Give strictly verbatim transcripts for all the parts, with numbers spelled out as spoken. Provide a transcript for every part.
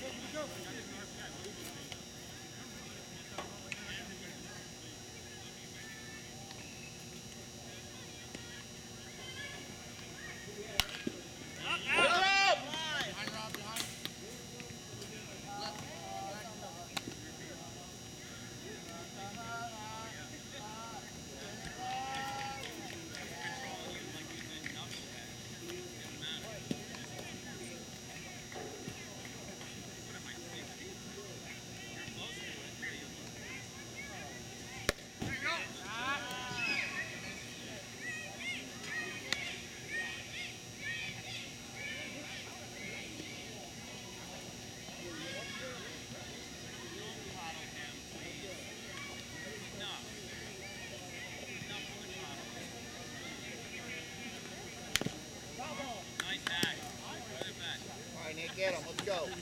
Get him, let's go.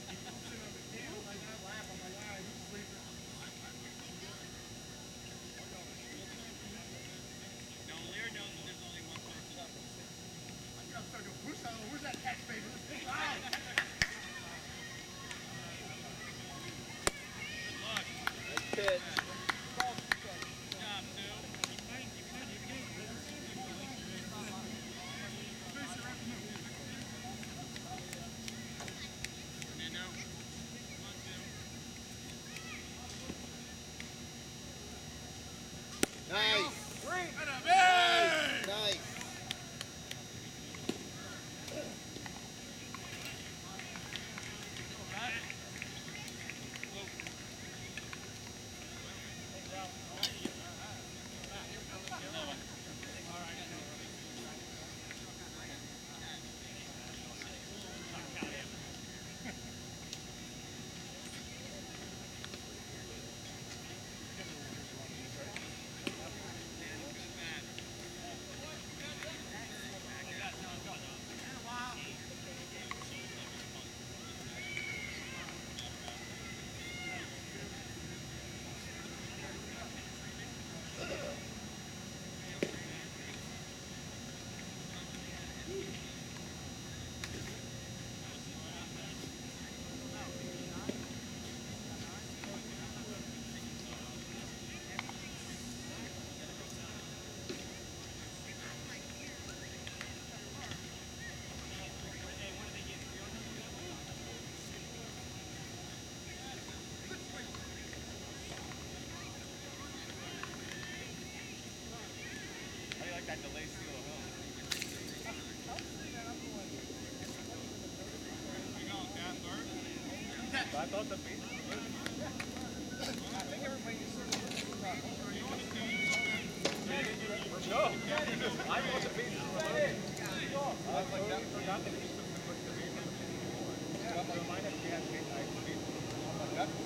Where's that catch, baby? Nice pitch. Nice. Nice. Nice. That delay seal of home. I thought the beat was I think everybody is No. I thought the beat was I was like, that forgot that he took the beat from the beat. Yeah, but mine had gas beat. I beat. I'm like, that's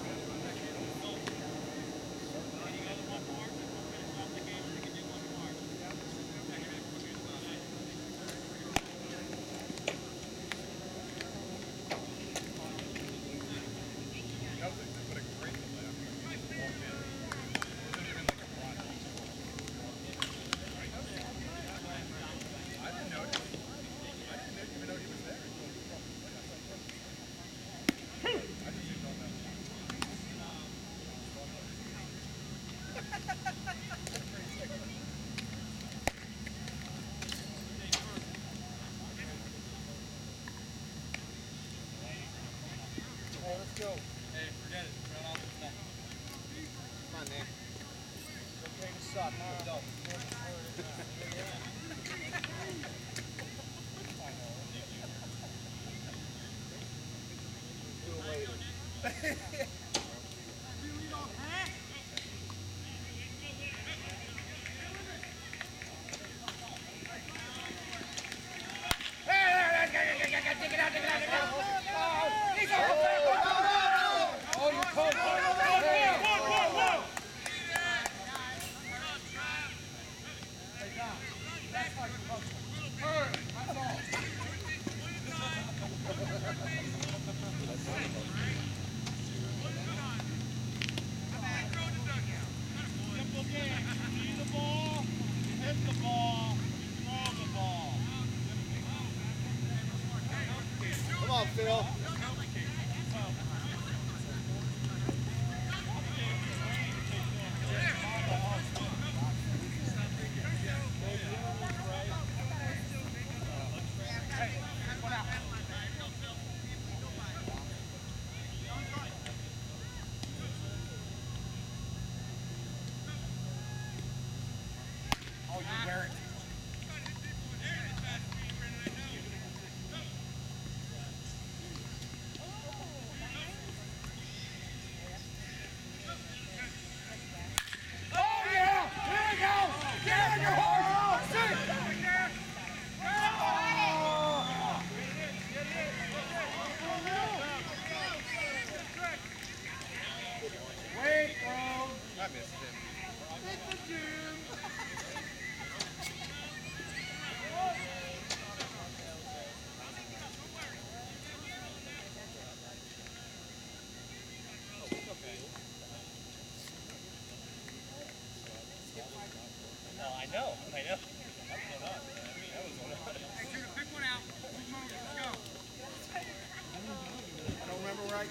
Hey, let's go. Hey, forget it. Run off the stuff. Come on, man. It's okay to suck. No. Do it later. Come on, Phil.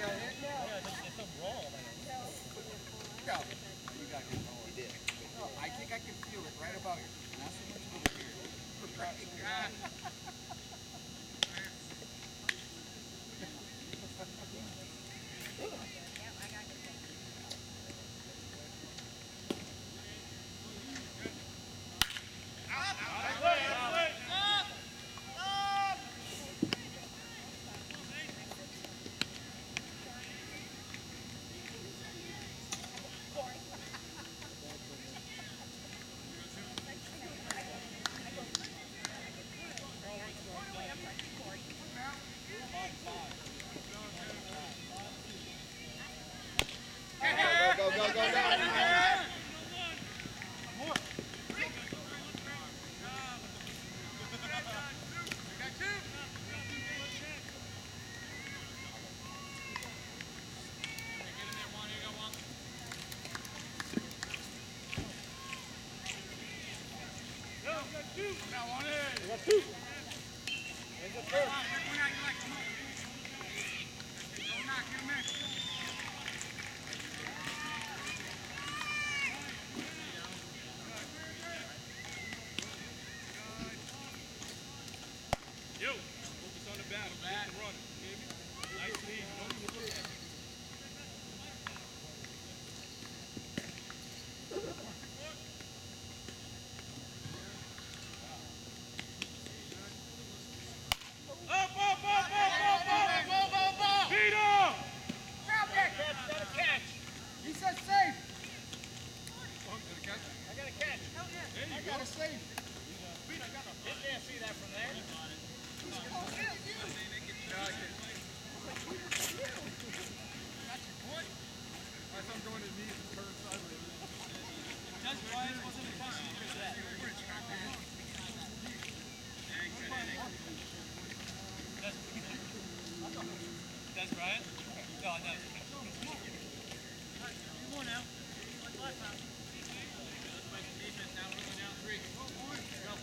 got hit? Yeah, it's, it's a brawl. Go. You got hit. He did. No, I think I can feel it right about here. Not so much over here. Right. Go, go, go, go, go. Yo, focus on the battle. Bat and run. Nice lead. Up, up, up, up, up, up. Feet up. Drop it. Got a catch. He said safe. Oh, got a catch? I got a catch. There you I go. got a safe. You can't see that from there. As I'm going to knees and turn sideways. That's Brian wasn't the first speaker to that. That's Brian? No, no. Come on now. Like last time. Let's play some defense now. We're going down three. Go.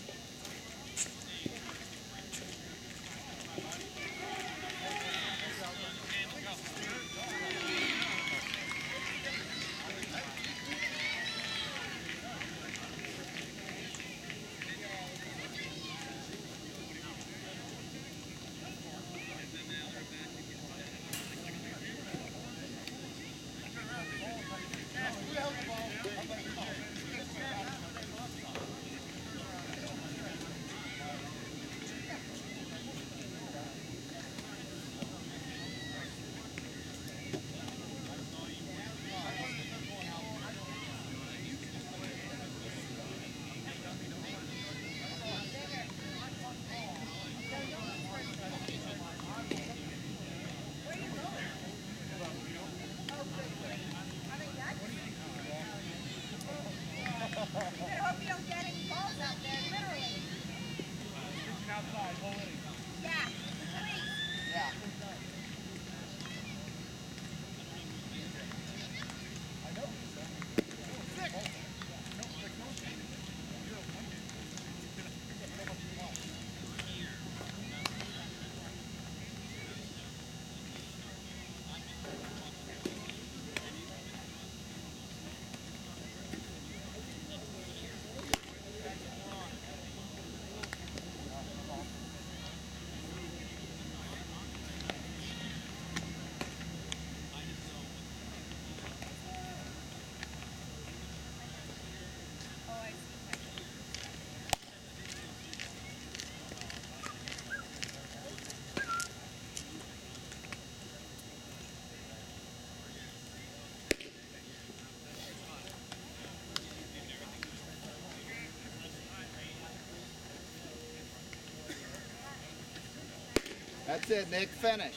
That's it, Nick. Finish.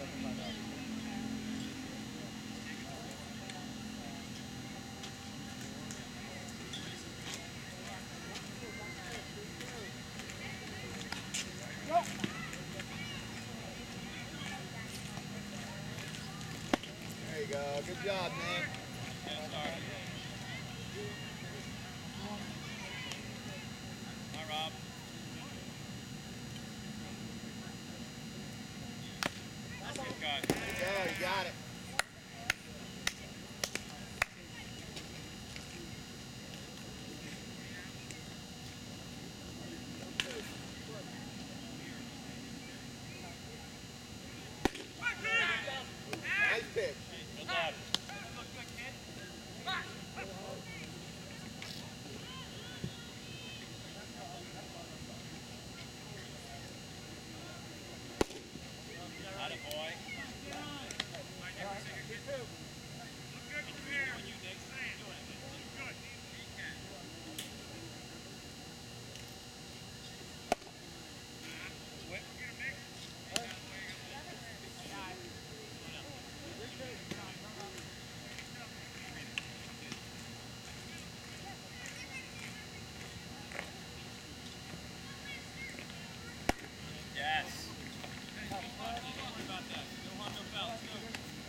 There you go. Good job, Nick. Hi, Rob. That's a good guy. There you go. You got it. Nice pitch. Good lad. Got it, boy. Yes. Don't worry about that. No harm, no foul. Let's go.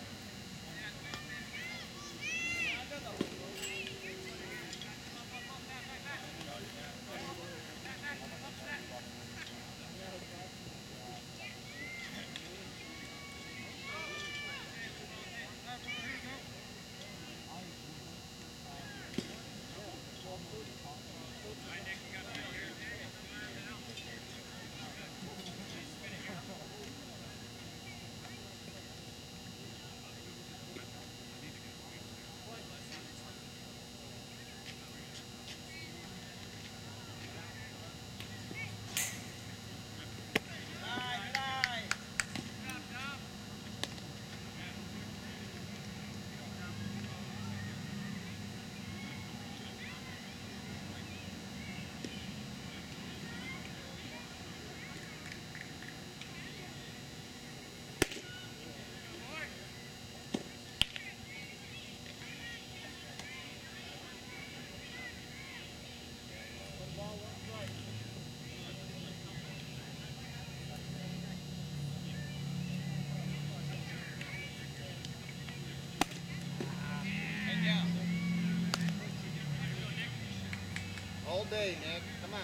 All day, Nick. Come on.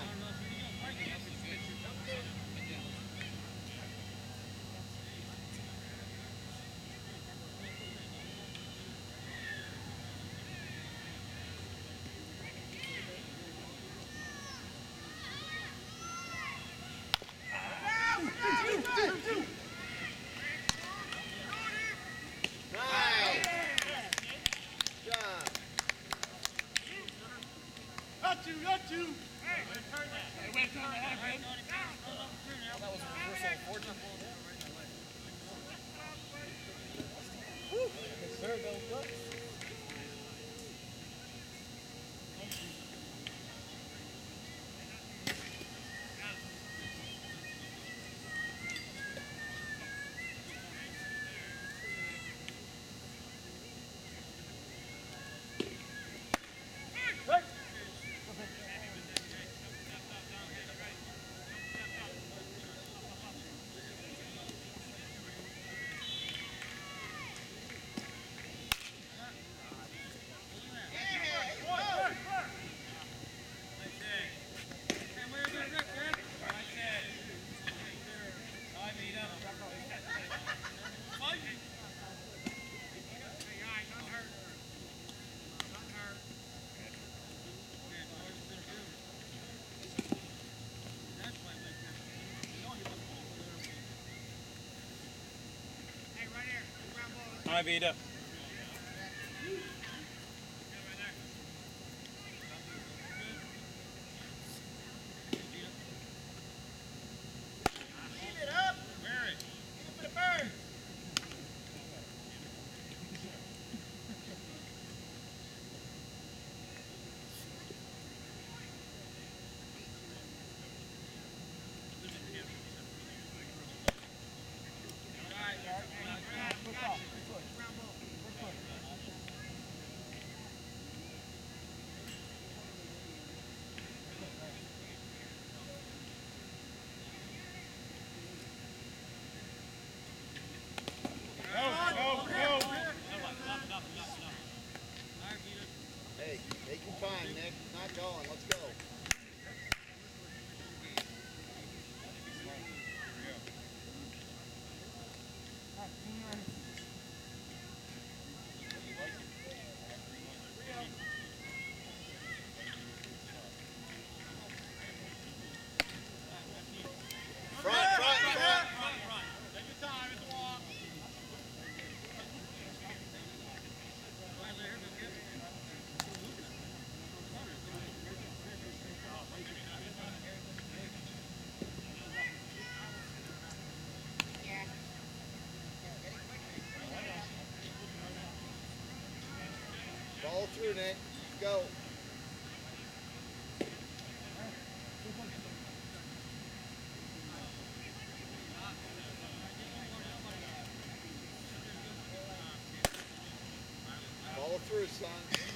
Nice. Good job. Got you, got you. That was a reversal of fortune. Yes, sir. That was good. Hi, Vita. Keep it up. Wear it. Keep it for the birds. All right, Front, front, front. Take your time, it's a walk. Ball through, Nick. Go. Ball through, son.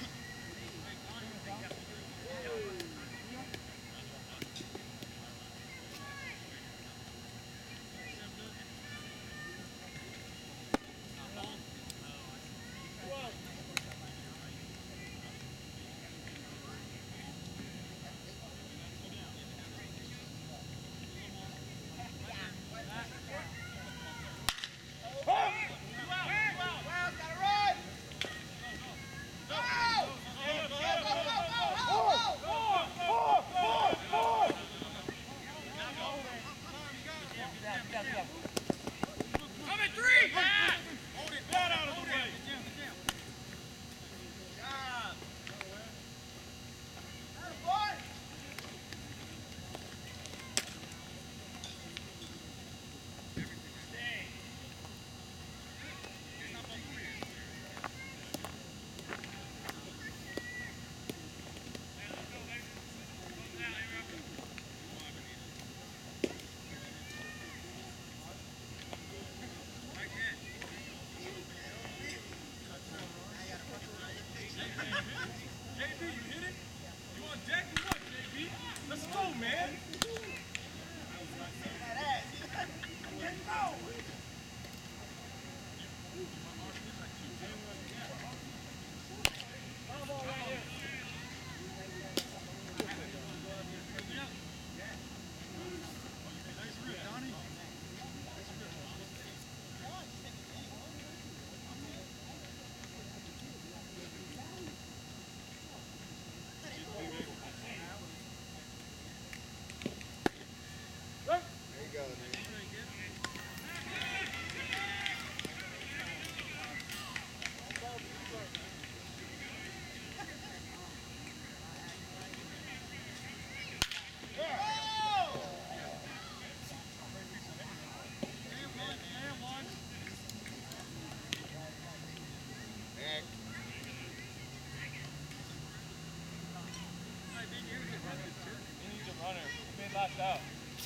Last out.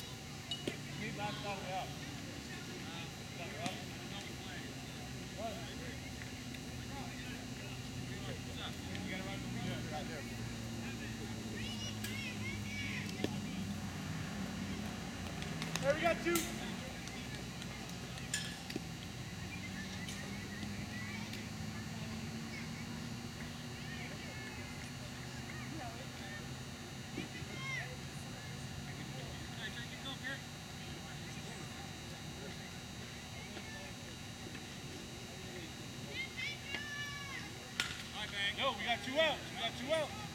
Need last out out. There we got two. Yo, we got two out. We got two out.